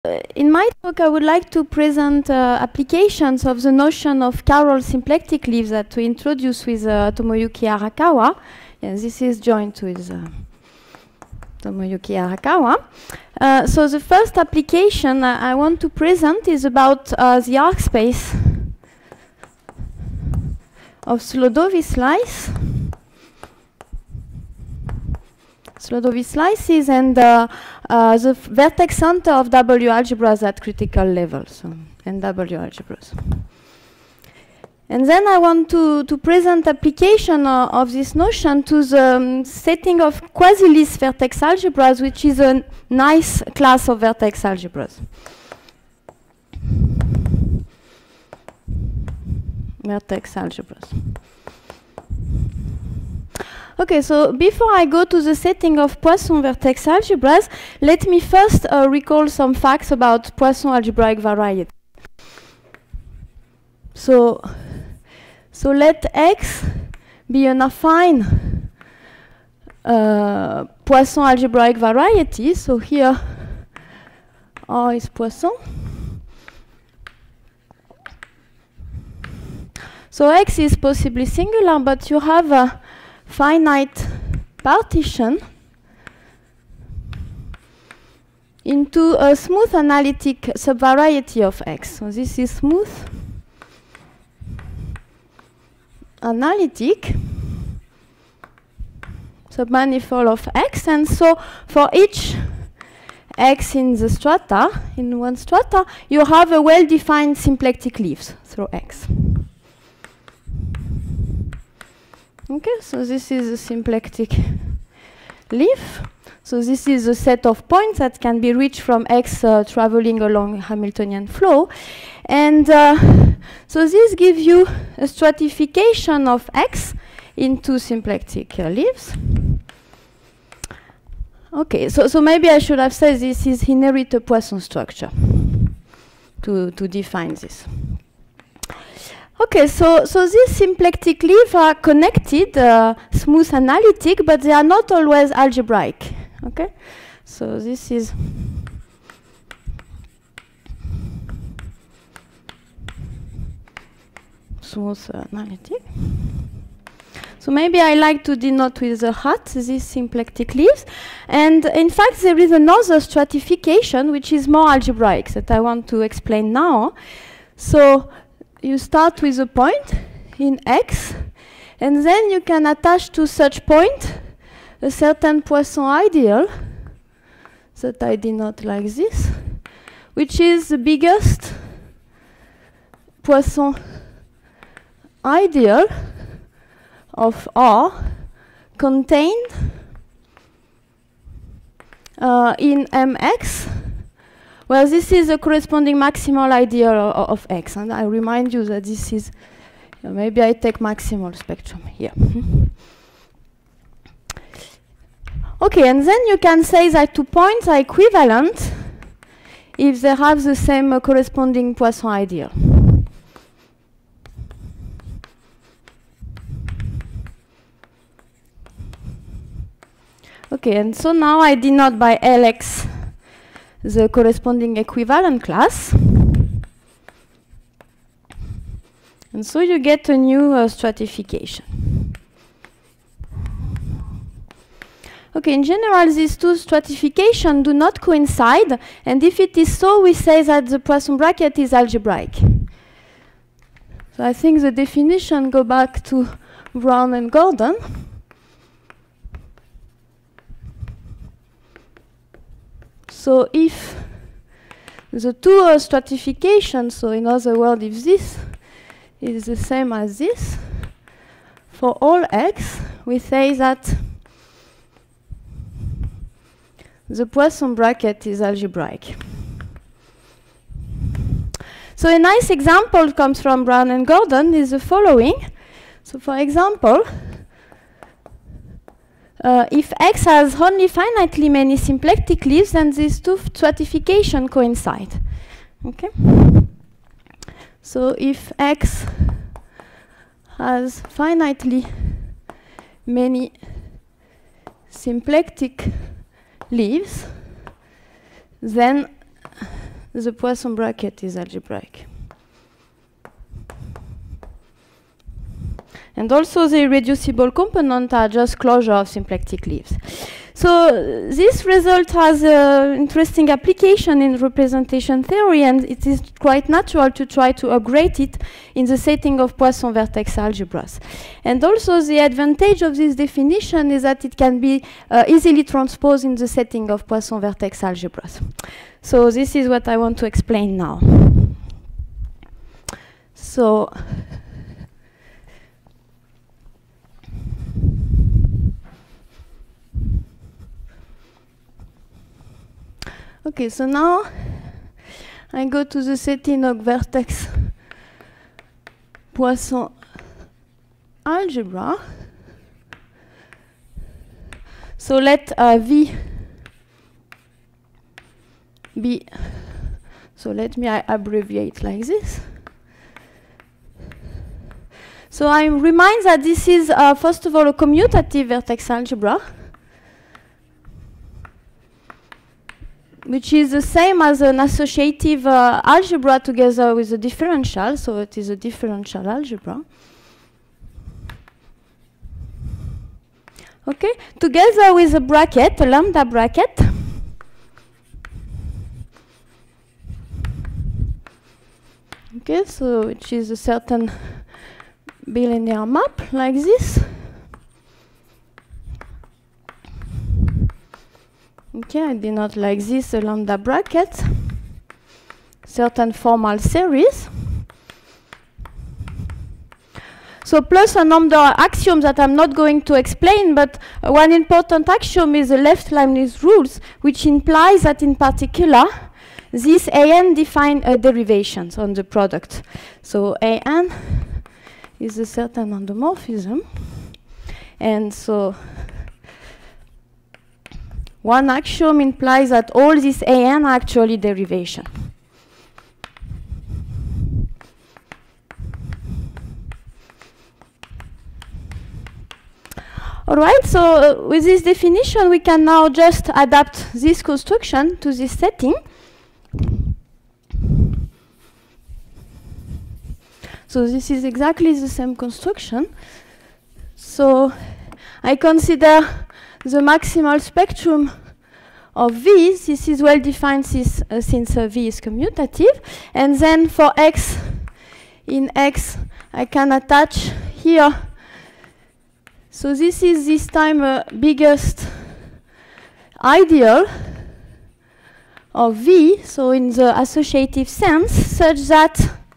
In my talk, I would like to present applications of the notion of chiral symplectic leaves that we introduced with Tomoyuki Arakawa. Yeah, this is joined with Tomoyuki Arakawa. So the first application I want to present is about the arc space of Slodovi slices and the vertex center of W algebras at critical level, so NW algebras. And then I want to present application of this notion to the setting of quasi-Lie vertex algebras, which is a nice class of vertex algebras. Vertex algebras. Okay, so before I go to the setting of Poisson vertex algebras, let me first recall some facts about Poisson algebraic variety. So let X be an affine Poisson algebraic variety. So here R is Poisson. So X is possibly singular, but you have a finite partition into a smooth analytic subvariety of X. So this is smooth analytic submanifold of X, and so for each X in the strata, in one strata, you have a well-defined symplectic leaves through X. Okay, so this is a symplectic leaf. So this is a set of points that can be reached from X traveling along Hamiltonian flow. And so this gives you a stratification of X into symplectic leaves. Okay, so maybe I should have said this is inherit a Poisson structure to define this. Okay, so these symplectic leaves are connected, smooth analytic, but they are not always algebraic. Okay, so this is smooth analytic. So maybe I like to denote with the hat these symplectic leaves. And in fact, there is another stratification which is more algebraic that I want to explain now. So you start with a point in X, and then you can attach to such point a certain Poisson ideal that I denote like this, which is the biggest Poisson ideal of R contained in MX, well, this is a corresponding maximal ideal of X. And I remind you that this is, maybe I take maximal spectrum here. Okay, and then you can say that two points are equivalent if they have the same corresponding Poisson ideal. Okay, and so now I denote by Lx the corresponding equivalent class. And so you get a new stratification. Okay, in general, these two stratifications do not coincide, and if it is so, we say that the Poisson bracket is algebraic. So I think the definition go back to Brown and Gordon. So if the two stratifications, so in other words, if this is the same as this, for all X, we say that the Poisson bracket is algebraic. So a nice example comes from Brown and Gordon is the following. So for example, if X has only finitely many symplectic leaves, then these two stratifications coincide. Okay? So if X has finitely many symplectic leaves, then the Poisson bracket is algebraic. And also the irreducible components are just closure of symplectic leaves. So this result has an interesting application in representation theory, and it is quite natural to try to upgrade it in the setting of Poisson vertex algebras. And also the advantage of this definition is that it can be easily transposed in the setting of Poisson vertex algebras. So this is what I want to explain now. So okay, so now I go to the setting of vertex Poisson algebra. So let V be, so let me abbreviate like this. So I remind that this is, first of all, a commutative vertex algebra, which is the same as an associative algebra together with a differential, so it is a differential algebra. Okay, together with a bracket, a lambda bracket. Okay, so which is a certain bilinear map like this. Okay, I denote like this a lambda bracket, certain formal series. So plus a number of axioms that I'm not going to explain, but one important axiom is the left Leibniz rules, which implies that in particular, this AN define derivations on the product. So AN is a certain endomorphism. And so one axiom implies that all these AN are actually derivation. All right, so with this definition, we can now just adapt this construction to this setting. So this is exactly the same construction. So I consider the maximal spectrum of V. This is well defined since V is commutative. And then for X, in X, I can attach here. So this is this time biggest ideal of V, so in the associative sense, such that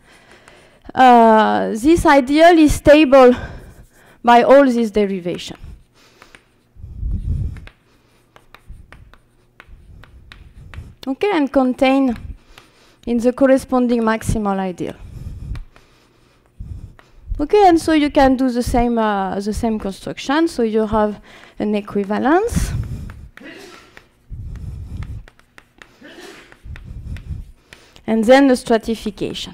this ideal is stable by all these derivations. Okay, and contain in the corresponding maximal ideal. Okay, and so you can do the same construction. So you have an equivalence. And then the stratification.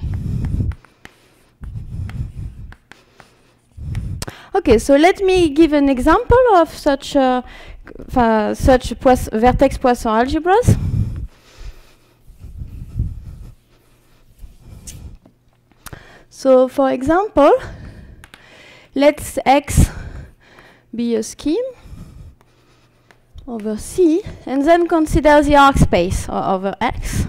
Okay, so let me give an example of such vertex Poisson algebras. So, for example, let's X be a scheme over C, and then consider the arc space over X.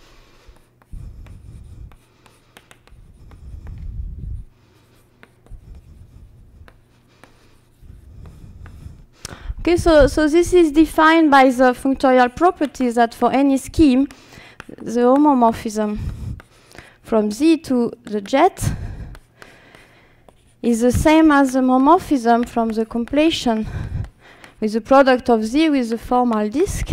Okay, so this is defined by the functorial properties that for any scheme, the homomorphism from Z to the jet is the same as the homomorphism from the completion with the product of Z with the formal disk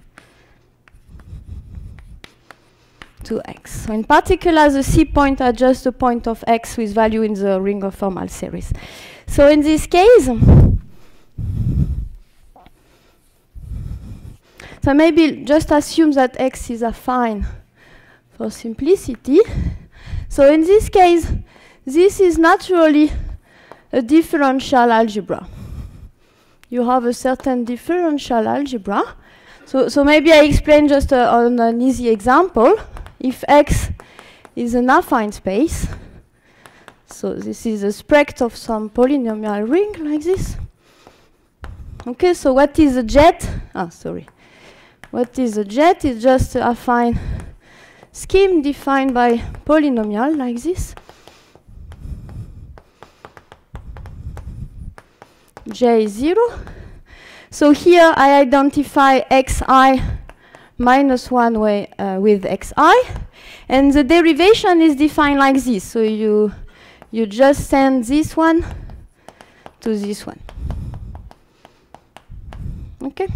to X. So in particular, the C point are just a point of X with value in the ring of formal series. So in this case, so maybe just assume that X is affine for simplicity. So in this case, this is naturally a differential algebra. You have a certain differential algebra. So maybe I explain just on an easy example. if X is an affine space. So this is a spread of some polynomial ring like this. Okay, so what is a jet? What is a jet? It's just a affine scheme defined by polynomial like this. J is 0. So here I identify xi minus 1 way with xi, and the derivation is defined like this. So you just send this one to this one. Okay.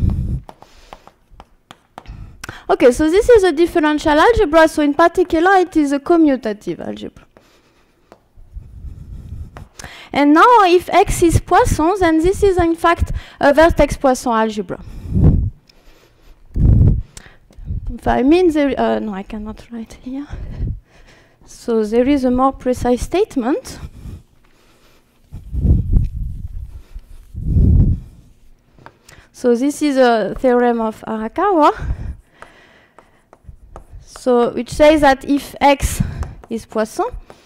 Okay, so this is a differential algebra. So in particular, it is a commutative algebra. And now, if X is Poisson, then this is in fact a vertex Poisson algebra. If I mean there, no, I cannot write here. So there is a more precise statement. So this is a theorem of Arakawa. So which says that if X is Poisson,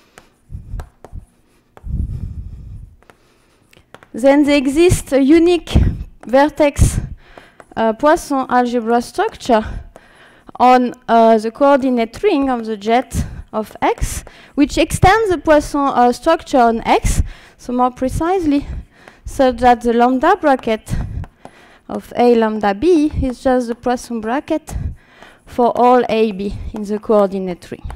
then there exists a unique vertex Poisson algebra structure on the coordinate ring of the jet of X, which extends the Poisson structure on X, so more precisely, such that the lambda bracket of A lambda B is just the Poisson bracket for all AB in the coordinate ring.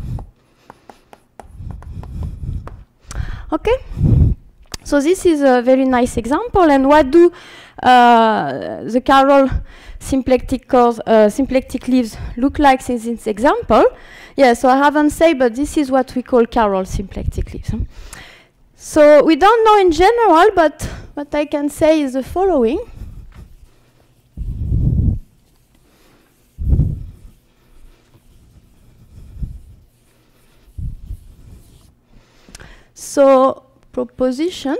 Okay? So this is a very nice example. And what do the Carroll symplectic leaves look like in this example? Yeah, so I haven't said, but this is what we call Carroll symplectic leaves. So we don't know in general, but what I can say is the following. So proposition.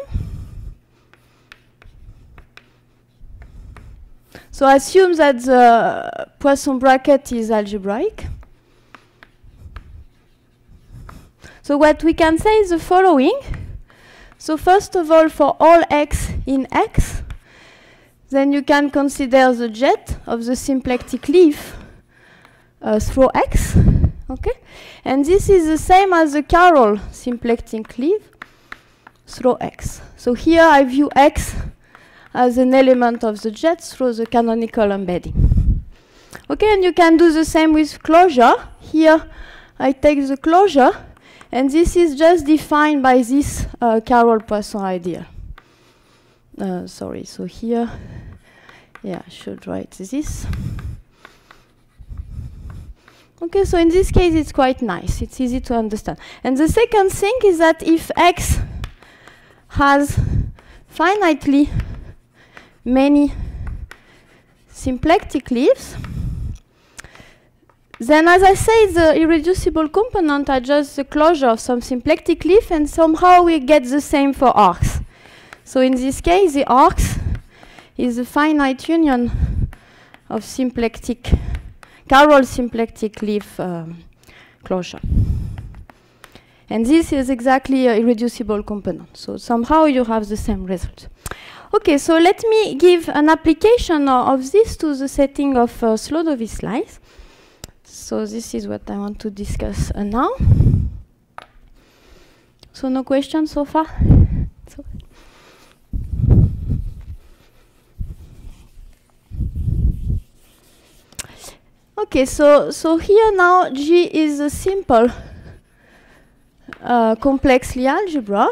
So assume that the Poisson bracket is algebraic. So what we can say is the following. So first of all, for all x in X, then you can consider the jet of the symplectic leaf through X. Okay? And this is the same as the Carroll symplectic leaf through X. So here I view X as an element of the jet through the canonical embedding. Okay, and you can do the same with closure. Here I take the closure, and this is just defined by this Carroll-Poisson ideal. Sorry, so here, yeah, I should write this. Okay, so in this case it's quite nice. It's easy to understand. And the second thing is that if X has finitely many symplectic leaves, then as I say, the irreducible component are just the closure of some symplectic leaf, and somehow we get the same for arcs. So in this case, the arcs is a finite union of symplectic, Carroll symplectic leaf closure. And this is exactly an irreducible component. So somehow you have the same result. Okay, so let me give an application of this to the setting of Slodowitz lines. So this is what I want to discuss now. So no questions so far? So okay, so here now G is a simple complex Lie algebra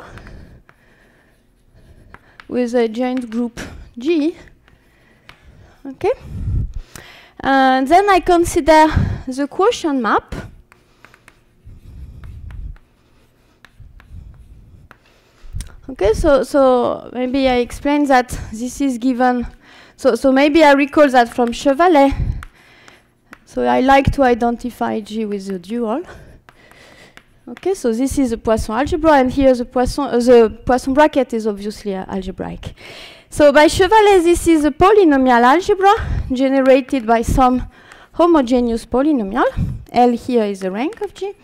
with a joint group G. Okay, and then I consider the quotient map. Okay, so maybe I explain that this is given. So maybe I recall that from Chevalet. So I like to identify G with the dual. Okay, so this is a Poisson algebra, and here the Poisson bracket is obviously algebraic. So by Chevalet, this is a polynomial algebra generated by some homogeneous polynomial. L here is the rank of G.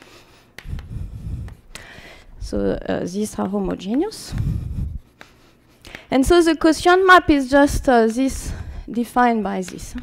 So these are homogeneous. And so the quotient map is just this defined by this.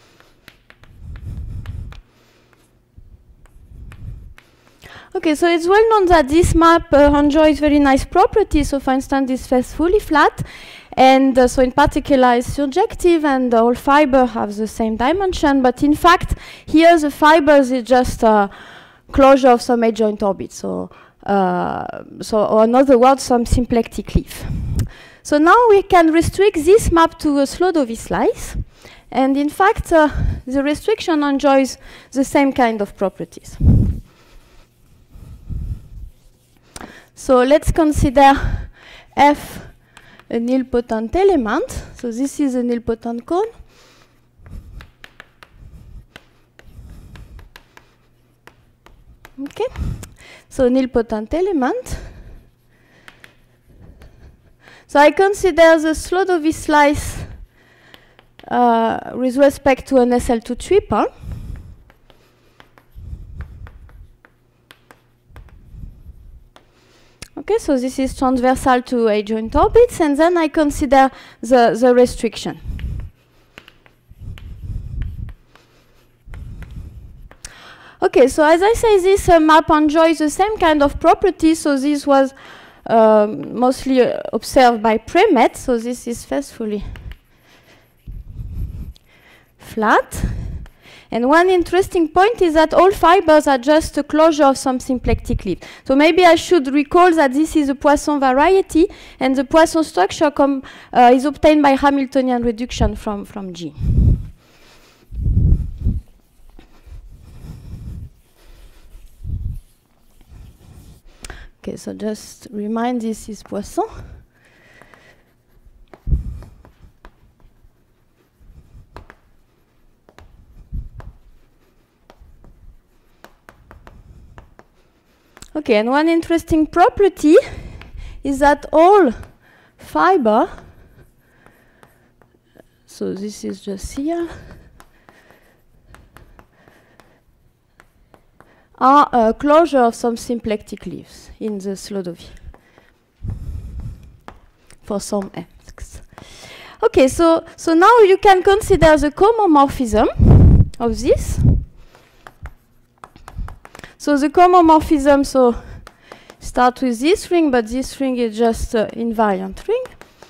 Okay, so it's well known that this map enjoys very nice properties. So for instance, this is fully flat. And so in particular, it's surjective, and all fibers have the same dimension. But in fact, here the fibers is just a closure of some adjoint orbit. So, or in other words, some symplectic leaf. So now we can restrict this map to a Slodovy slice. And in fact, the restriction enjoys the same kind of properties. So let's consider F a nilpotent element. So this is a nilpotent cone. Okay. So nilpotent element. So I consider the Slodovy slice with respect to an SL2 triple. Okay, so this is transversal to adjoint orbits, and then I consider the restriction. Okay, so as I say, this map enjoys the same kind of properties. So this was mostly observed by Premet. So this is faithfully flat. And one interesting point is that all fibers are just a closure of some symplectic leaf. So maybe I should recall that this is a Poisson variety, and the Poisson structure is obtained by Hamiltonian reduction from G. Okay, so just remind this is Poisson. Okay, and one interesting property is that all fiber, so this is just here, are a closure of some symplectic leaves in the Slodovy for some x. Okay, so now you can consider the homomorphism of this. So the homomorphism, so start with this ring, but this ring is just an invariant ring.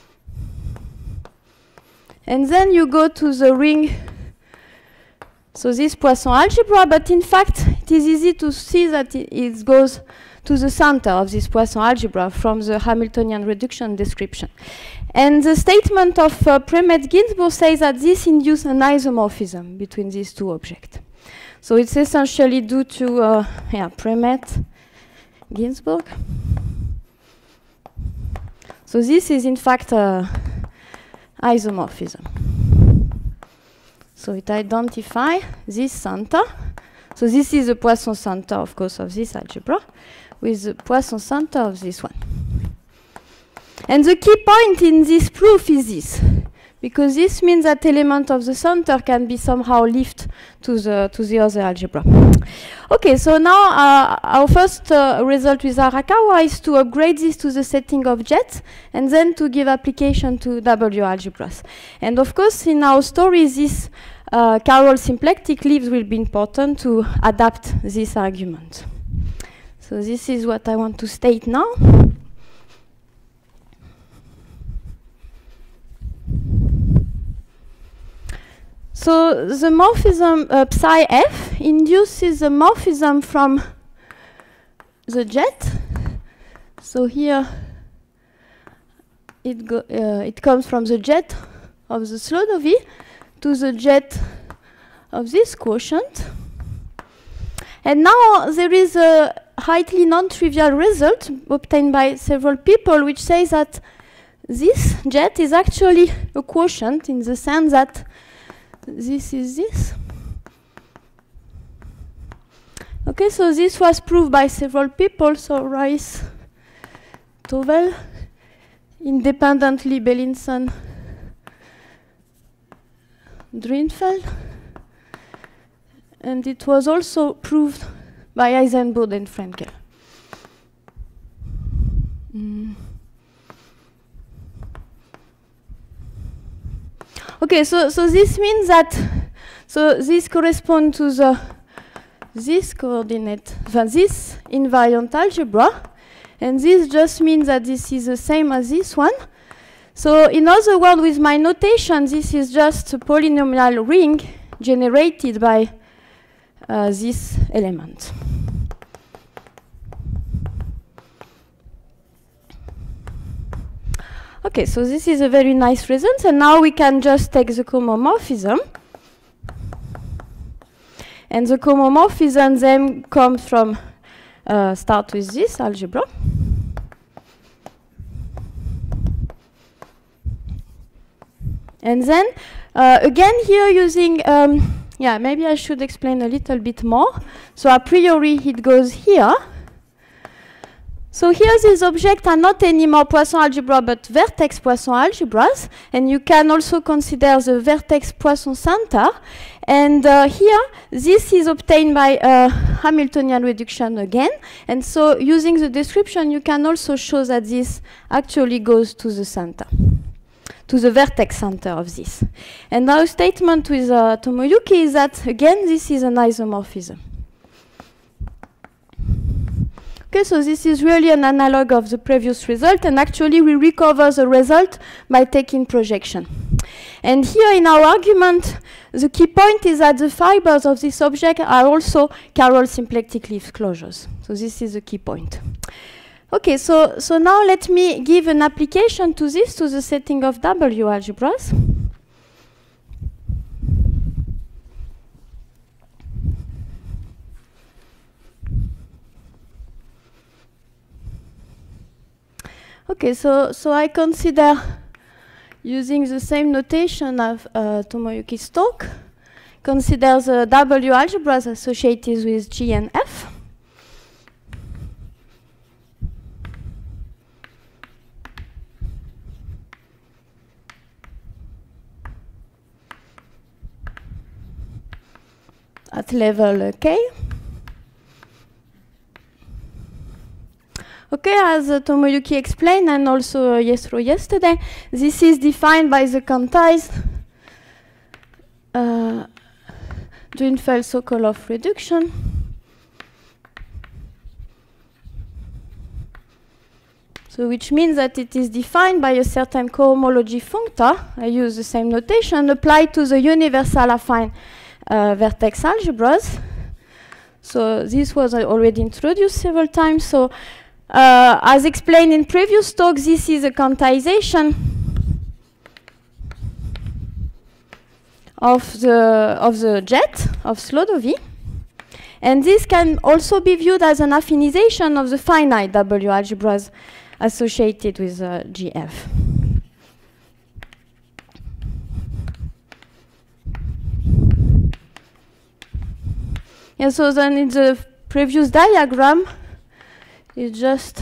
And then you go to the ring, so this Poisson algebra, but in fact, it is easy to see that it goes to the center of this Poisson algebra from the Hamiltonian reduction description. And the statement of Premet-Ginzburg says that this induces an isomorphism between these two objects. So it's essentially due to Premet-Ginzburg. So this is in fact isomorphism. So it identifies this center. So this is the Poisson center, of course, of this algebra, with the Poisson center of this one. And the key point in this proof is this, because this means that element of the center can be somehow lifted to the other algebra. Okay, so now our first result with Arakawa is to upgrade this to the setting of jets, and then to give application to W algebras. And of course, in our story, this chiral symplectic leaves will be important to adapt this argument. So this is what I want to state now. So the morphism psi f induces the morphism from the jet. So here it comes from the jet of the Slodovy to the jet of this quotient. And now there is a highly non-trivial result obtained by several people, which says that this jet is actually a quotient in the sense that this is this. Okay, so this was proved by several people, so Rice, Tovel, independently Bellinson, Drinfeld, And it was also proved by Eisenburg and Frenkel. Okay, so this means that, so this corresponds to the, this coordinate, this invariant algebra, and this just means that this is the same as this one. So in other words, with my notation, this is just a polynomial ring generated by this element. Okay, so this is a very nice result, and now we can just take the homomorphism. And the homomorphism then comes from, start with this algebra. And then, again here using, yeah, maybe I should explain a little bit more. So a priori it goes here. So here these objects are not anymore Poisson algebra, but vertex Poisson algebras. And you can also consider the vertex Poisson center. And here, this is obtained by Hamiltonian reduction again. And so using the description, you can also show that this actually goes to the center, to the vertex center of this. And our statement with Tomoyuki is that, again, this is an isomorphism. Okay, so this is really an analog of the previous result, and actually we recover the result by taking projection. And here in our argument, the key point is that the fibers of this object are also Carroll symplectic leaf closures. So this is the key point. Okay, so now let me give an application to this, to the setting of W algebras. Okay, so I consider using the same notation of Tomoyuki's talk, consider the W algebras associated with G and F. At level K. Okay, as Tomoyuki explained, and also Yesro yesterday, this is defined by the quantized Drinfeld-Sokolov reduction. So which means that it is defined by a certain cohomology functor. I use the same notation applied to the universal affine vertex algebras. So this was already introduced several times. So as explained in previous talks, this is a quantization of the jet of Slodovy. And this can also be viewed as an affinization of the finite W algebras associated with GF. Yeah, so then in the previous diagram, it's just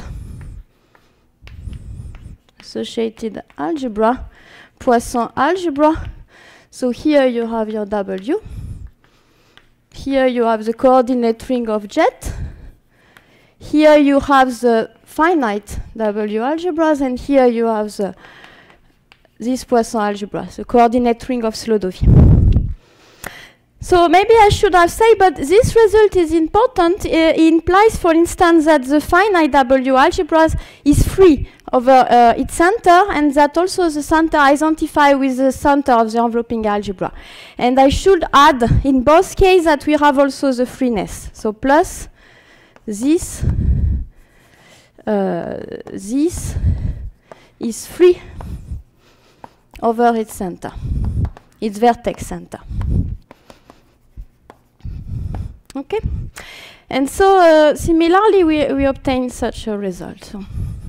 associated algebra, Poisson algebra. So here you have your W. Here you have the coordinate ring of jet. Here you have the finite W algebras, and here you have this Poisson algebra, the coordinate ring of Slodovy. So maybe I should have said, but this result is important. It implies, for instance, that the finite W algebras is free over its center, and that also the center identifies with the center of the enveloping algebra. And I should add, in both cases, that we have also the freeness. So plus this is free over its center, its vertex center. Okay, and so similarly we obtain such a result. So.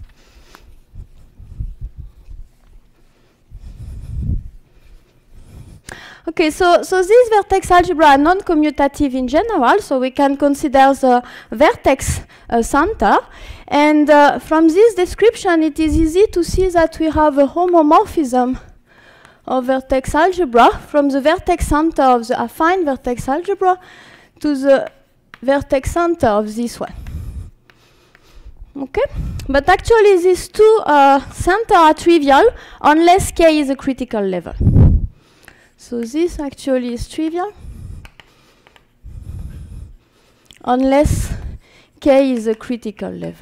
Okay, so these vertex algebra are non-commutative in general, so we can consider the vertex center. And from this description, it is easy to see that we have a homomorphism of vertex algebra from the vertex center of the affine vertex algebra to the vertex center of this one. Okay? But actually these two centers are trivial unless K is a critical level. So this actually is trivial unless K is a critical level.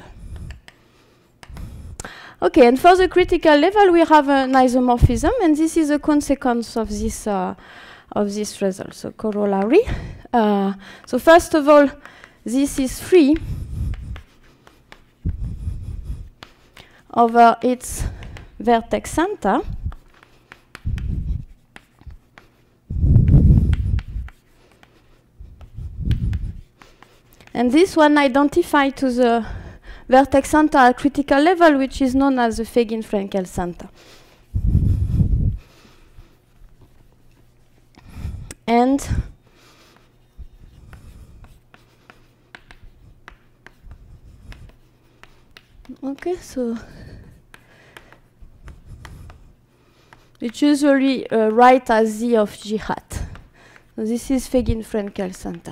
Okay, and for the critical level we have an isomorphism, and this is a consequence of this result. So corollary. So first of all, this is free over its vertex center. And this one identified to the vertex center at critical level, which is known as the Fegin-Frenkel center. And okay, so it's usually write as Z of G hat. So this is Fegin-Frenkel center.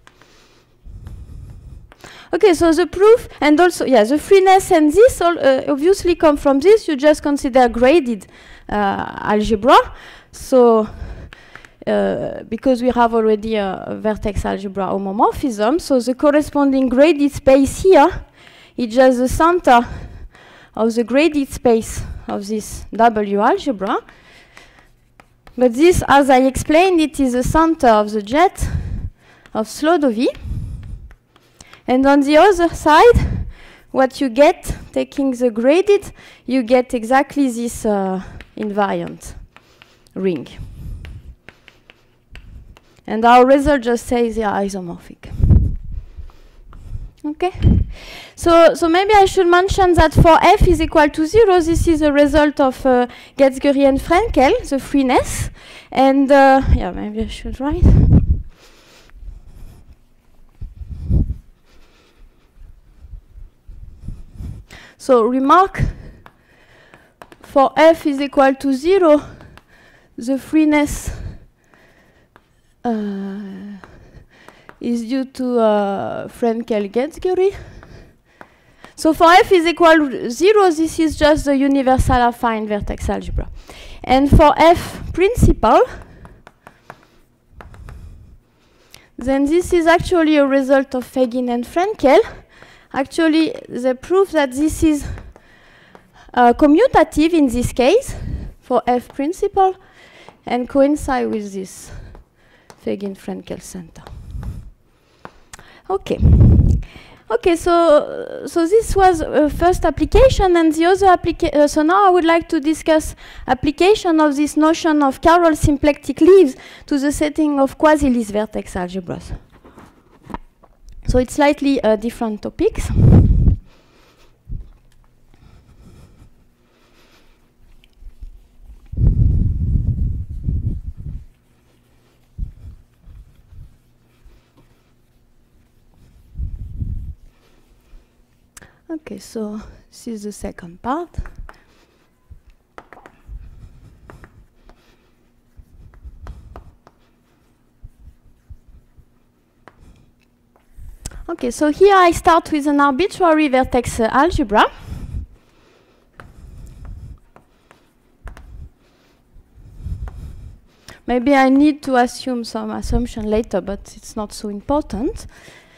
Okay, so the proof, and also, yeah, the freeness and this all, obviously come from this. You just consider graded algebra. So, because we have already a vertex algebra homomorphism, so the corresponding graded space here is just the center of the graded space of this W algebra. But this, as I explained, it is the center of the jet of Slodový. And on the other side, what you get, taking the graded, you get exactly this invariant ring. And our result just says they are isomorphic. Okay? So maybe I should mention that for f is equal to 0, this is a result of Getz-Gury and Frenkel, the freeness. And yeah, maybe I should write. So remark, for f is equal to 0, the freeness is due to Frenkel-Getz-Gury. So for f is equal to 0, this is just the universal affine vertex algebra. And for f principal, then this is actually a result of Fegin and Frenkel. Actually, they prove that this is commutative in this case for f principal and coincide with this Fegin-Frenkel center. Okay. Okay, so this was a first application, and the other application. So now I would like to discuss application of this notion of Carroll symplectic leaves to the setting of quasi-Lie vertex algebras. So it's slightly different topics. Okay, so this is the second part. Okay, so here I start with an arbitrary vertex algebra. Maybe I need to assume some assumption later, but it's not so important.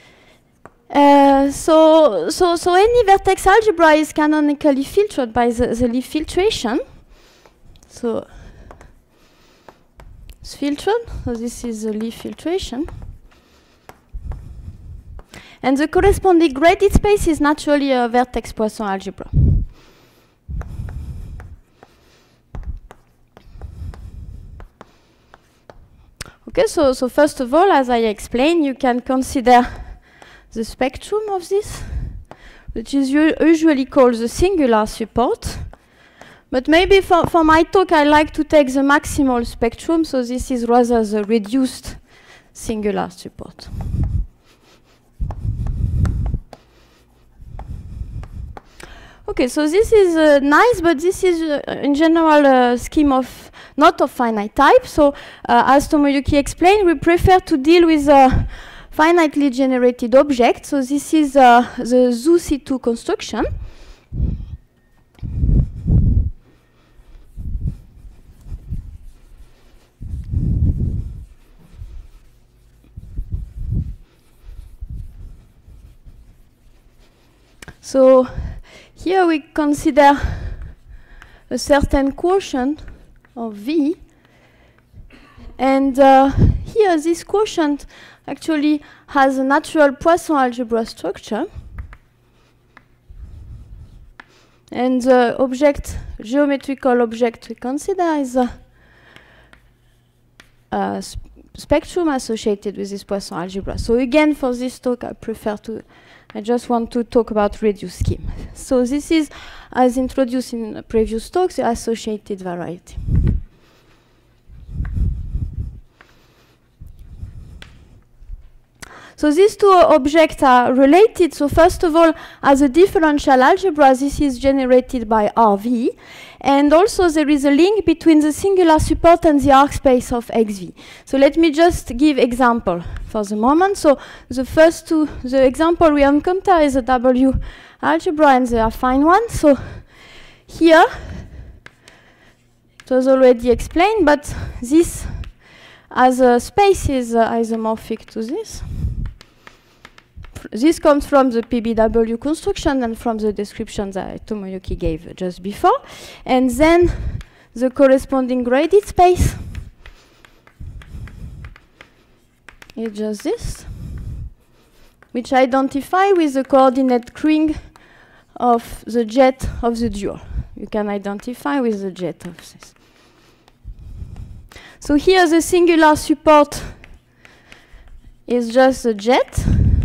So any vertex algebra is canonically filtered by the Lie filtration. So it's filtered. So this is the Lie filtration. And the corresponding graded space is naturally a vertex Poisson algebra. Okay, so first of all, as I explained, you can consider the spectrum of this, which is usually called the singular support. But maybe for my talk, I like to take the maximal spectrum, so this is rather the reduced singular support. Okay, so this is nice, but this is in general a scheme of not of finite type. So as Tomoyuki explained, we prefer to deal with finitely generated object. So this is the ZooC2 construction. So here we consider a certain quotient of V, and here this quotient actually has a natural Poisson algebra structure, and the geometrical object we consider is a spectrum associated with this Poisson algebra. So again, for this talk, I just want to talk about reduced scheme. So this is, as introduced in previous talks, the associated variety. So these two objects are related. So first of all, as a differential algebra, this is generated by RV. And also there is a link between the singular support and the arc space of XV. So let me just give example for the moment. So the example we encounter is a W algebra and the affine one. So here, it was already explained, but this as a space is isomorphic to this. This comes from the PBW construction and from the description that Tomoyuki gave just before. And then the corresponding graded space is just this, which identify with the coordinate ring of the jet of the dual. You can identify with the jet of this. So here the singular support is just the jet,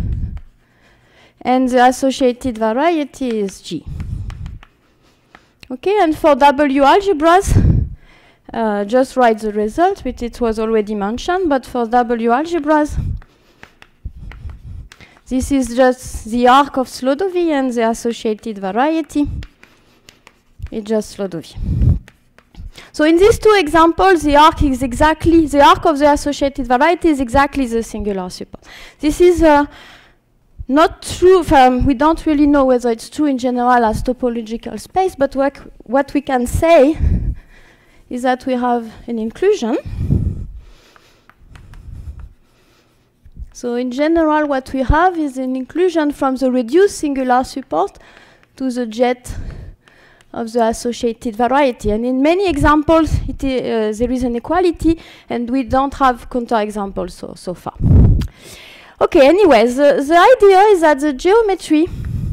and the associated variety is G. Okay, and for W algebras, just write the result, which it was already mentioned, but for W algebras, this is just the arc of Slodovy, and the associated variety is just Slodovy. So in these two examples, the arc of the associated variety is exactly the singular support. This is not true. We don't really know whether it's true in general as topological space, but what we can say is that we have an inclusion. So in general, what we have is an inclusion from the reduced singular support to the jet of the associated variety. And in many examples, there is an equality, and we don't have counterexamples so far. Okay, anyways, the idea is that the geometry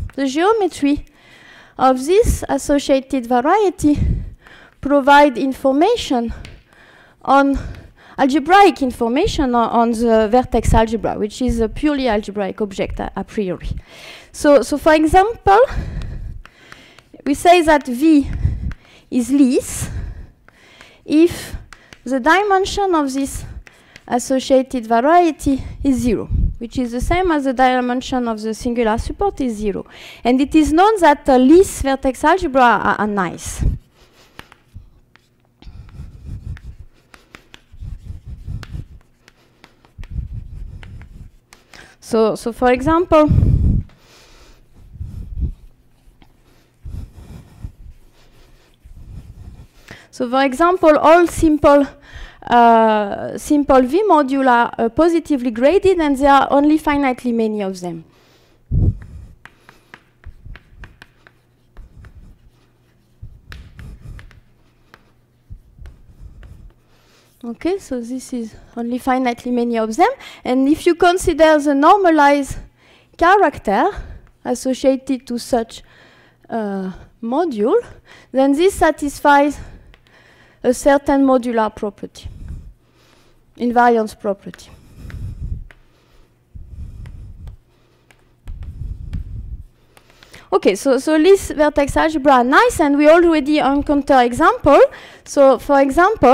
of this associated variety provide information on algebraic information on the vertex algebra, which is a purely algebraic object a priori. So for example, we say that V is least if the dimension of this associated variety is 0, which is the same as the dimension of the singular support is 0. And it is known that least vertex algebra are nice. So for example, all simple V moduli are positively graded, and there are only finitely many of them. Okay, so this is only finitely many of them. And if you consider the normalized character associated to such module, then this satisfies a certain modular property, invariance property. Okay, so least vertex algebra are nice, and we already encounter example. So for example,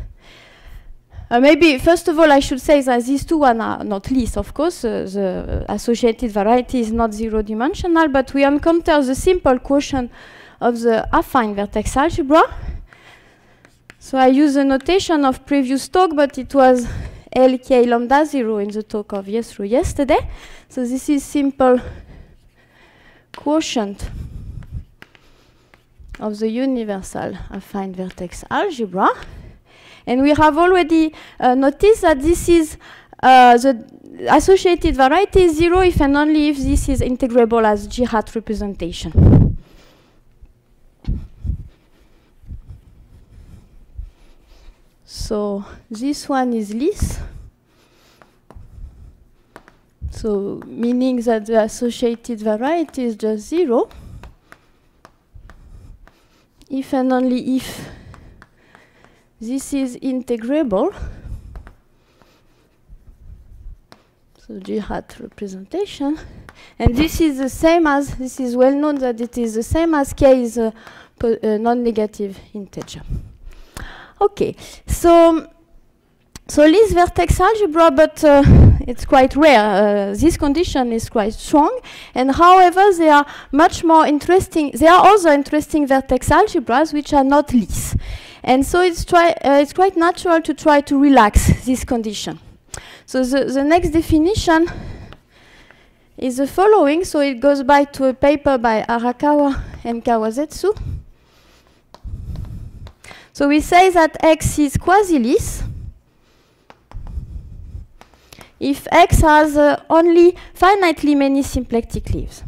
maybe first of all I should say that these two are not least, of course. The associated variety is not zero-dimensional, but we encounter the simple quotient of the affine vertex algebra. So I use the notation of previous talk, but it was LK lambda 0 in the talk of yesterday. So this is simple quotient of the universal affine vertex algebra. And we have already noticed that this is the associated variety is 0 if and only if this is integrable as G hat representation. So this one is Lis. So meaning that the associated variety is just 0 if and only if this is integrable. So G hat representation. And this is the same as, this is well known that it is the same as K is a non-negative integer. Okay, so Lis vertex algebra, but it's quite rare. This condition is quite strong, and however, there are much more interesting. There are other interesting vertex algebras which are not Lis, and so it's quite natural to try to relax this condition. So the next definition is the following. So it goes back to a paper by Arakawa and Kawasetsu. So we say that X is quasi-Lis if X has only finitely many symplectic leaves.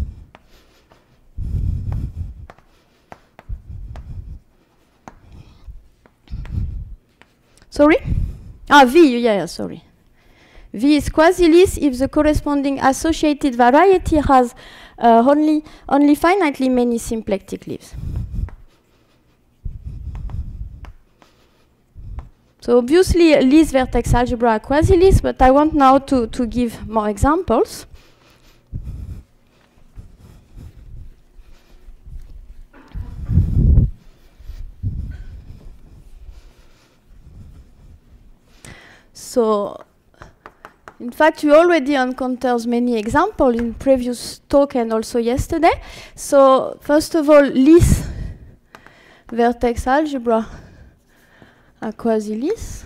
Sorry? V, yeah, sorry. V is quasi-Lis if the corresponding associated variety has only finitely many symplectic leaves. So obviously, Lis vertex algebra are quasi-Lis, but I want now to give more examples. So, in fact, we already encountered many examples in previous talk and also yesterday. So, first of all, Lis vertex algebra are quasi-Lis.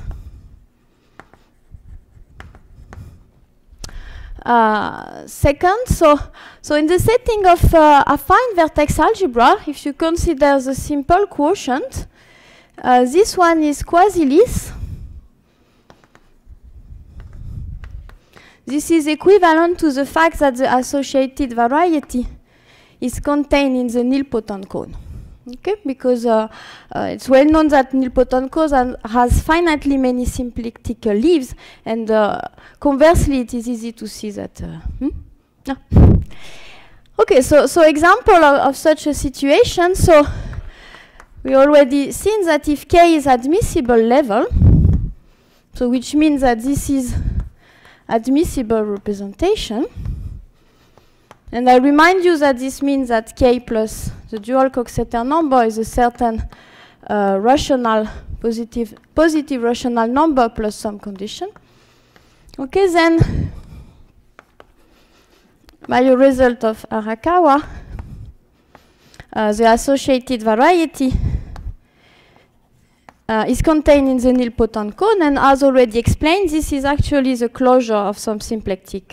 Second, so in the setting of affine vertex algebra, if you consider the simple quotient, this one is quasi-Lis. This is equivalent to the fact that the associated variety is contained in the nilpotent cone. Okay, because it's well known that nilpotent cone has finitely many symplectic leaves, and conversely, it is easy to see that. Okay, so example of such a situation. So we already seen that if K is admissible level, so which means that this is admissible representation. And I remind you that this means that K plus the dual Coxeter number is a certain rational, positive rational number plus some condition. Okay, then by a result of Arakawa, the associated variety is contained in the nilpotent cone, and as already explained, this is actually the closure of some symplectic,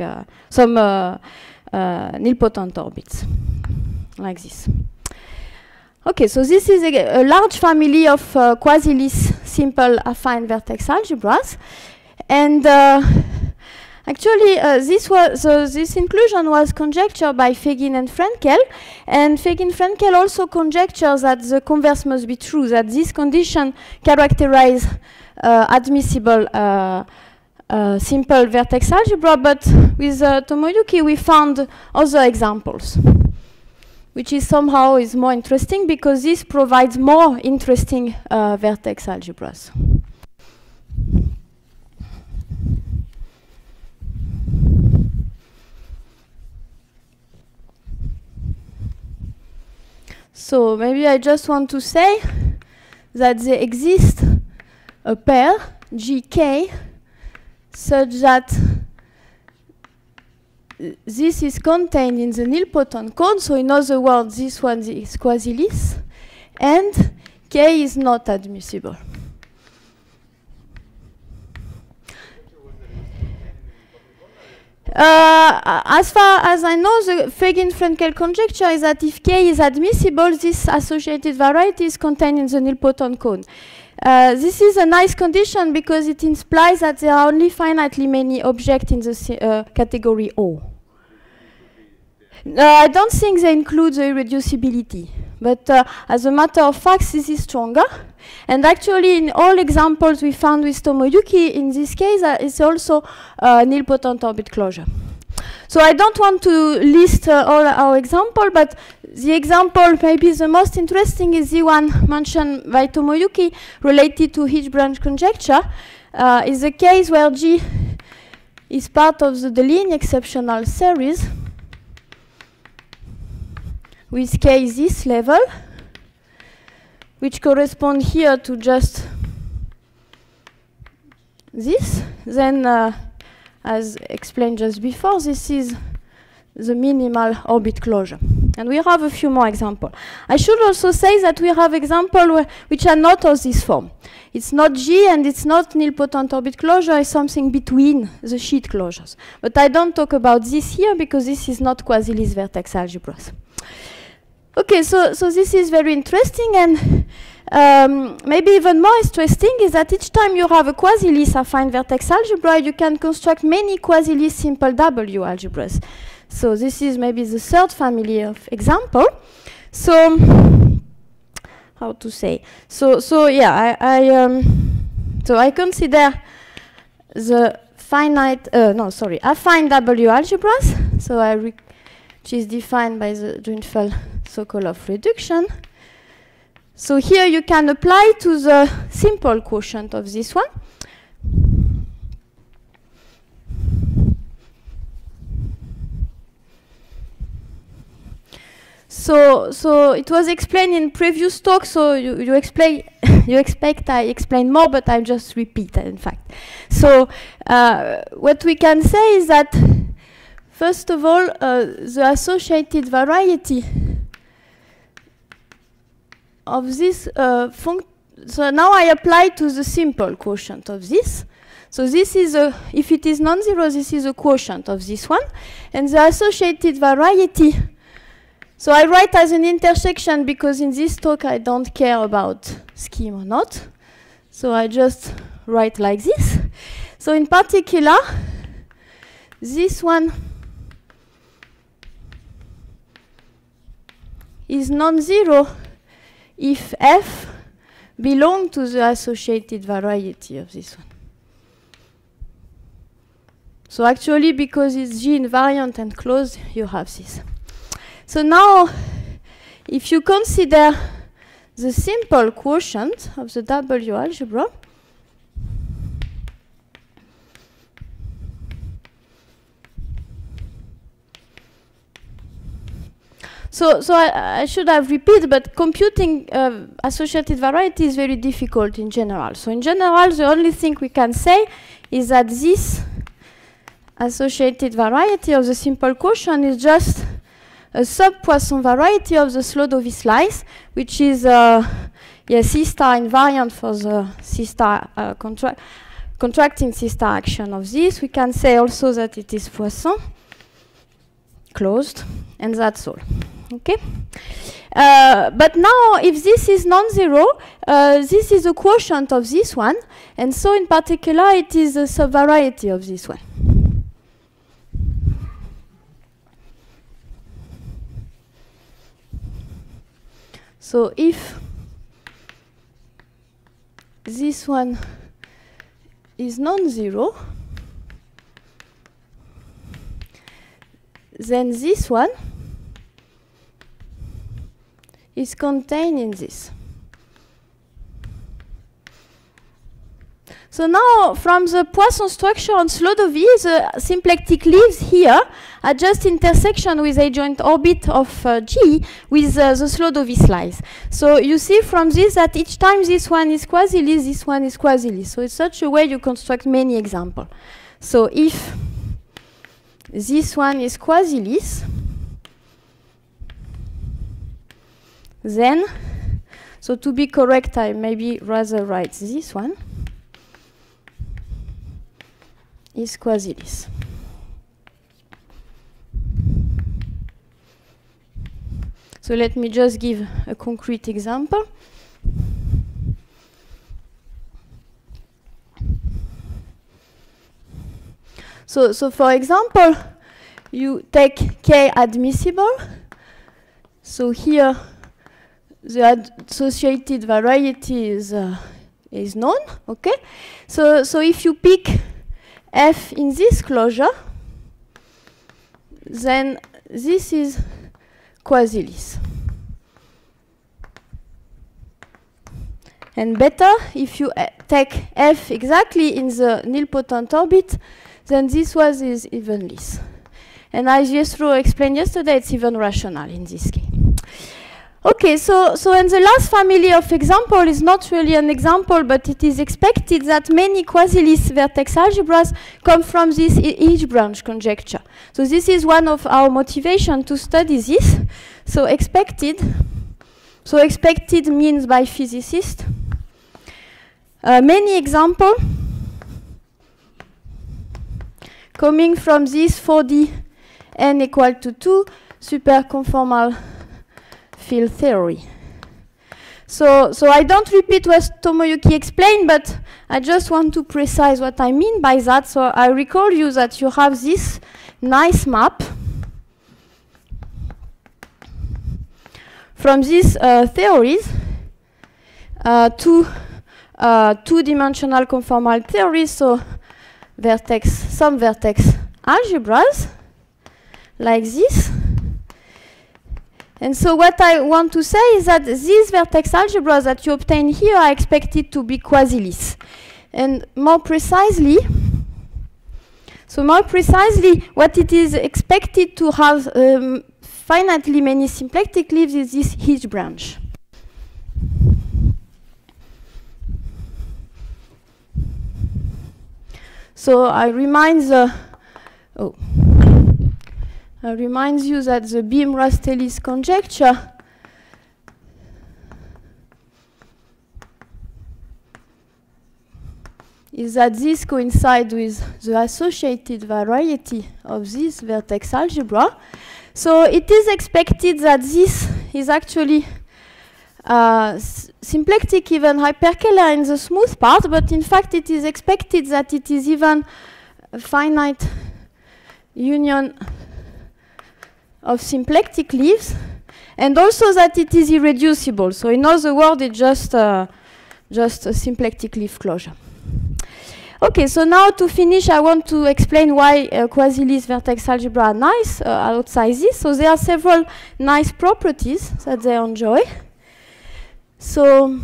nilpotent orbits, like this. Okay, so this is a large family of quasi-Lis simple affine vertex algebras, and actually this inclusion was conjectured by Fegin and Frenkel, and Fegin-Frenkel also conjectures that the converse must be true, that this condition characterizes admissible simple vertex algebra, but with Tomoyuki we found other examples, which is somehow more interesting because this provides more interesting vertex algebras. So maybe I just want to say that there exists a pair, GK, such that this is contained in the nilpotent cone. So in other words, this one is quasi-Lis, and K is not admissible. As far as I know, the Fegin-Frenkel conjecture is that if K is admissible, this associated variety is contained in the nilpotent cone. This is a nice condition because it implies that there are only finitely many objects in the category O. I don't think they include the irreducibility, but as a matter of fact, this is stronger. And actually, in all examples we found with Tomoyuki, in this case, it's also nilpotent orbit closure. So I don't want to list all our examples, but the example maybe the most interesting is the one mentioned by Tomoyuki related to H branch conjecture. Is a case where G is part of the Deligne exceptional series with K this level, which correspond here to just this. Then, as explained just before, this is the minimal orbit closure. And we have a few more examples. I should also say that we have examples which are not of this form. It's not G and it's not nilpotent orbit closure, it's something between the sheet closures. But I don't talk about this here because this is not quasi-Lie vertex algebras. Okay, so this is very interesting, and maybe even more interesting is that each time you have a quasi-Lie affine vertex algebra, you can construct many quasi-Lie simple W algebras. So this is maybe the third family of example. So how to say? So yeah, I consider the affine W algebras. So which is defined by the Drinfeld-Sokolov reduction. So here you can apply to the simple quotient of this one. So it was explained in previous talk, so you expect I explain more, but I just repeat, in fact. So what we can say is that, first of all, the associated variety of this so now I apply to the simple quotient of this. So this is if it is non-zero, this is a quotient of this one. And the associated variety, so I write as an intersection because in this talk I don't care about scheme or not. So I just write like this. So in particular, this one is non-zero if F belongs to the associated variety of this one. So actually, because it's G invariant and closed, you have this. So now, if you consider the simple quotient of the W algebra, so I should have repeated, but computing associated variety is very difficult in general. So in general, the only thing we can say is that this associated variety of the simple quotient is just a sub-Poisson variety of the Slodový slice, which is C star invariant for the C star contracting C star action of this. We can say also that it is Poisson closed, and that's all. Okay. But now, if this is non-zero, this is a quotient of this one, and so in particular, it is a subvariety of this one. So if this one is non-zero, then this one is contained in this. So now, from the Poisson structure on Slodový, the symplectic leaves here are just intersection with a joint orbit of G with the Slodový slice. So you see from this that each time this one is quasi-Lie, this one is quasi-Lie. So it's such a way you construct many examples. So if this one is quasi-Lie, then, so to be correct, I maybe rather write this one is quasi-Lie. So let me just give a concrete example. So for example, you take K admissible. So here the associated variety is known, okay? So if you pick F in this closure, then this is quasi-Lie. And better, if you take F exactly in the nilpotent orbit, then this was is even Lie. And as Jesro explained yesterday, it's even rational in this case. Okay, so in the last family of example is not really an example, but it is expected that many quasi-Lie vertex algebras come from this H-branch conjecture. So this is one of our motivation to study this. So expected means by physicists. Many examples coming from this 4D n equal to 2 superconformal field theory. So I don't repeat what Tomoyuki explained, but I just want to precise what I mean by that. So I recall you that you have this nice map from these theories, two-dimensional conformal theories, so some vertex algebras, like this. And so what I want to say is that these vertex algebras that you obtain here are expected to be quasi-Lie. And more precisely, what it is expected to have finitely many symplectic leaves is this H-branch. So I remind you that the Beam-Rastelis conjecture is that this coincides with the associated variety of this vertex algebra. So it is expected that this is actually symplectic even hyperkähler in the smooth part, but in fact it is expected that it is even a finite union of symplectic leaves, and also that it is irreducible. So in other words, it's just a symplectic leaf closure. Okay, so now to finish, I want to explain why quasi-Lie vertex algebra are nice outside this. So there are several nice properties that they enjoy. So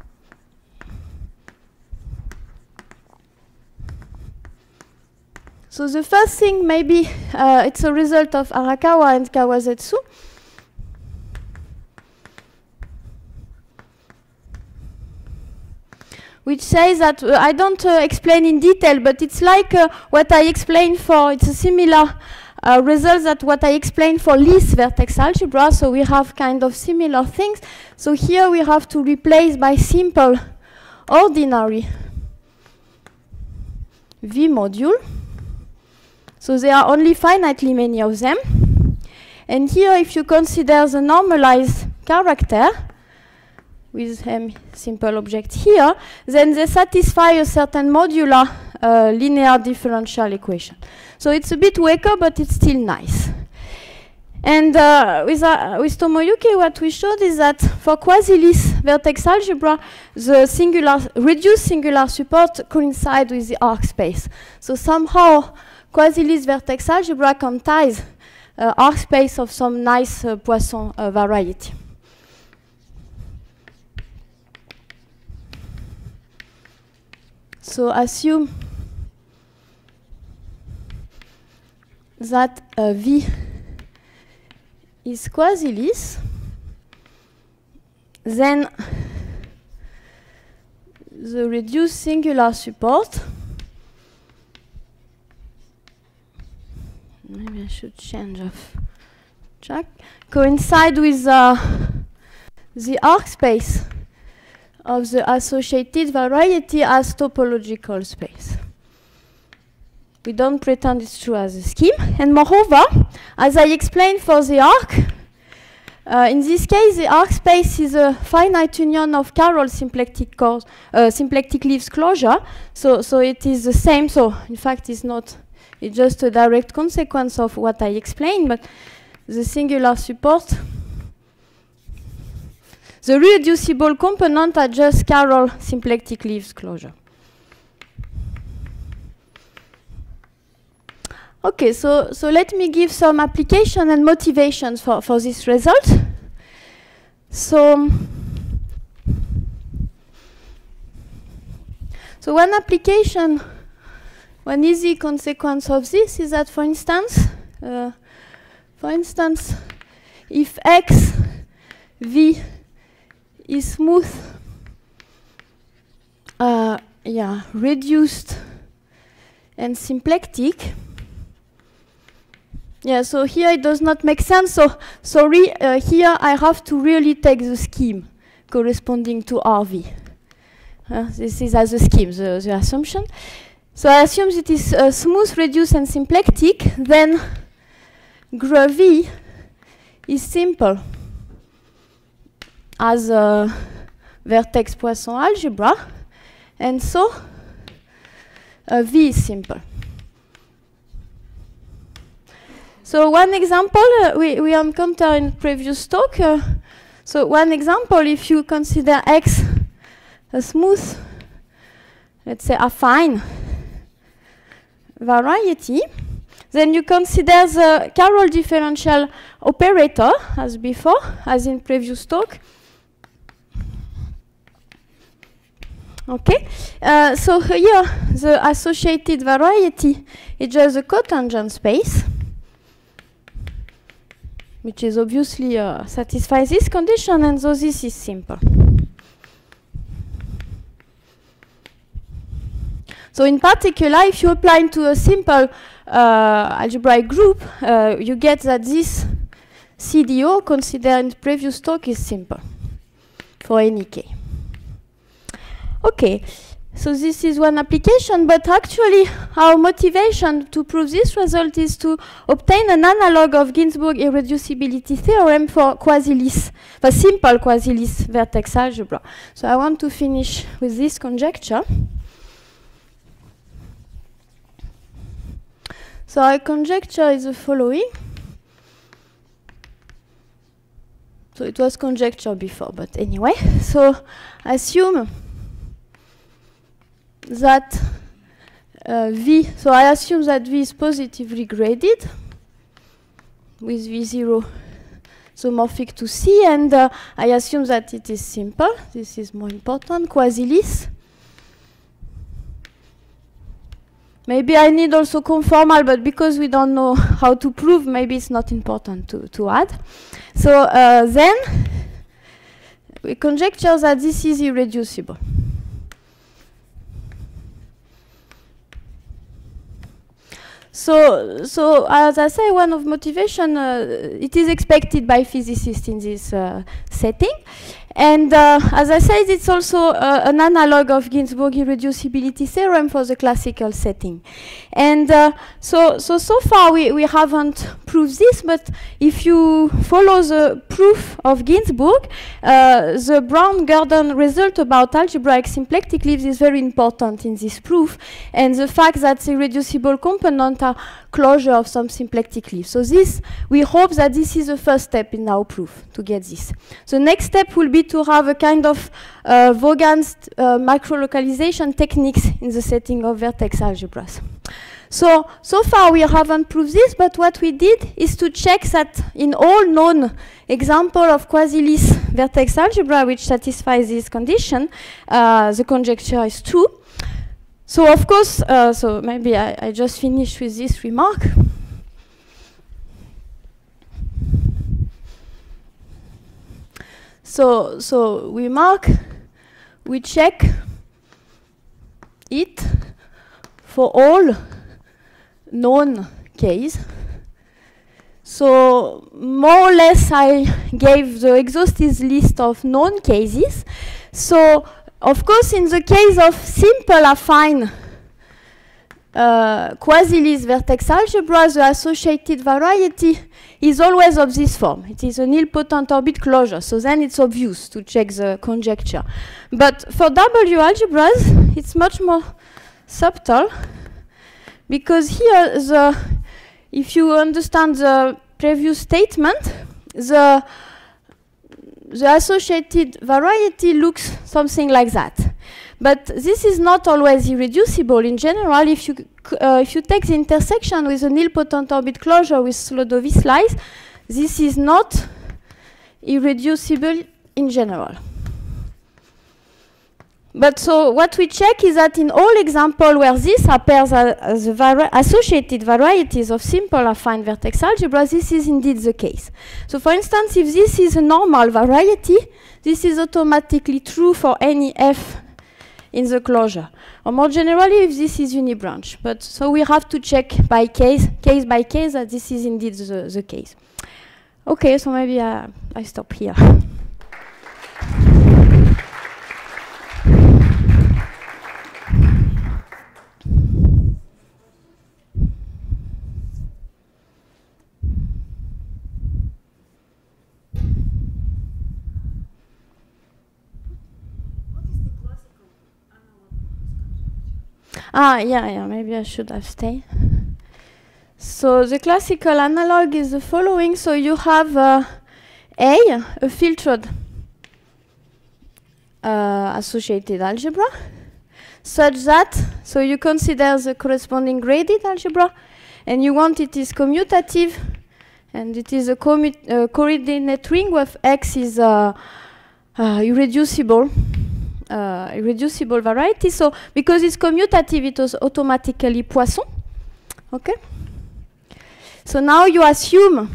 the first thing, maybe it's a result of Arakawa and Kawasetsu. Which says that, I don't explain in detail, but it's like what I explained for, it's a similar result that what I explained for Lie vertex algebra, so we have kind of similar things. So here we have to replace by simple ordinary V module. So there are only finitely many of them. And here, if you consider the normalized character, with M simple object here, then they satisfy a certain modular linear differential equation. So it's a bit weaker, but it's still nice. And with Tomoyuki, what we showed is that for quasi-Lie vertex algebra, the reduced singular support coincides with the arc space. So somehow, quasi-Lie vertex algebra contains arc space of some nice Poisson variety. So assume that V is quasi-Lie, then the reduced singular support, maybe I should change of track, coincide with the arc space of the associated variety as topological space. We don't pretend it's true as a scheme. And moreover, as I explained for the arc, In this case, the arc space is a finite union of Carroll symplectic leaves closure. So it is the same. So in fact, it's just a direct consequence of what I explained. But the singular support, the reducible component are just Carroll symplectic leaves closure. Okay, so let me give some application and motivations for this result. So one application, one easy consequence of this is that, for instance, if X V is smooth, reduced and symplectic. Yeah, so here it does not make sense. So sorry, here I have to really take the scheme corresponding to RV. This is as a scheme, the assumption. So I assume it is smooth, reduced, and symplectic. Then GRV is simple as a vertex Poisson algebra, and so V is simple. So one example we encountered in previous talk. So one example, if you consider X a smooth, let's say affine variety, then you consider the Carroll differential operator as before, as in previous talk. Okay, so here the associated variety is just the cotangent space, which is obviously satisfies this condition, and so this is simple. So in particular, if you apply into a simple algebraic group, you get that this CDO considered in the previous talk is simple for any k. Okay, so this is one application, but actually our motivation to prove this result is to obtain an analog of Ginzburg irreducibility theorem for quasi-Lie, for simple quasi-Lie vertex algebra. So I want to finish with this conjecture. So our conjecture is the following. So it was conjecture before, but anyway. So assume that V, so I assume that V is positively graded with V0 isomorphic to C, and I assume that it is simple. This is more important, quasi-Lie. Maybe I need also conformal, but because we don't know how to prove, maybe it's not important to add. So then we conjecture that this is irreducible. So as I say, one of motivation, it is expected by physicists in this setting. And as I said, it's also an analog of Ginzburg irreducibility theorem for the classical setting. And so far we haven't proved this, but if you follow the proof of Ginzburg, the Brown-Gurdon result about algebraic symplectic leaves is very important in this proof, and the fact that the irreducible components are closure of some symplectic leaves. So this, we hope that this is the first step in our proof to get this. The next step will be to have a kind of Vaughan's macro-localization techniques in the setting of vertex algebras. So far we haven't proved this, but what we did is to check that in all known examples of quasi-Lie vertex algebra which satisfies this condition, the conjecture is true. So of course, so maybe I just finish with this remark. So we check it for all known case. So more or less I gave the exhaustive list of known cases. So of course in the case of simple affine quasi-Lie vertex algebra, the associated variety is always of this form. It is a nilpotent orbit closure, so then it's obvious to check the conjecture. But for W algebras, it's much more subtle, because here, if you understand the previous statement, the associated variety looks something like that. But this is not always irreducible. In general, if you take the intersection with a nilpotent orbit closure with Slodový slice, this is not irreducible in general. But so what we check is that in all examples where this appears as associated varieties of simple affine vertex algebra, this is indeed the case. So for instance, if this is a normal variety, this is automatically true for any f in the closure. Or more generally, if this is unibranch. But so we have to check by case by case, that this is indeed the case. Okay, so maybe I stop here. Yeah, maybe I should have stayed. So the classical analog is the following. So you have a filtered associated algebra, such that, so you consider the corresponding graded algebra, and you want it is commutative, and it is a coordinate ring where X is irreducible variety. So because it's commutative, it was automatically Poisson. Okay. So now you assume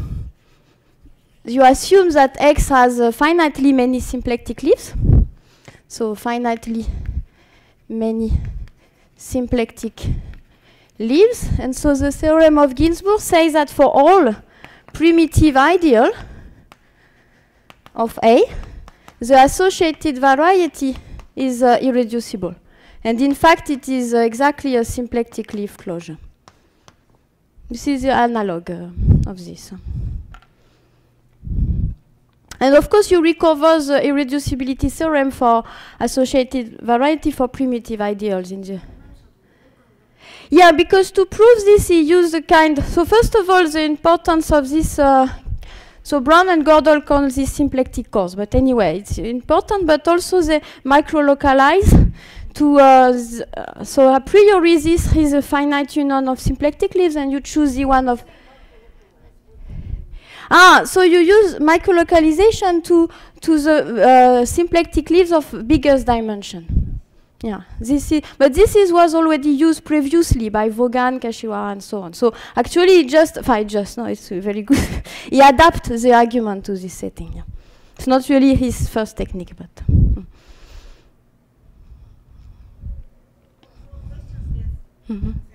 that X has finitely many symplectic leaves. So finitely many symplectic leaves, and so the theorem of Ginzburg says that for all primitive ideal of A, the associated variety is irreducible. And in fact, it is exactly a symplectic leaf closure. This is the analog of this. And of course, you recover the irreducibility theorem for associated variety for primitive ideals in the... Yeah, because to prove this, he used a kind... So first of all, the importance of this... so Brown and Gödel call this symplectic cause. But anyway, it's important, but also they micro-localize to... so a priori, this is a finite union of symplectic leaves, and you choose the one of... so you use micro-localization to the symplectic leaves of biggest dimension. Yeah, was already used previously by Vaughan, Kashiwara, and so on. So actually, it's very good. He adapts the argument to this setting. Yeah. It's not really his first technique, but. Mm-hmm.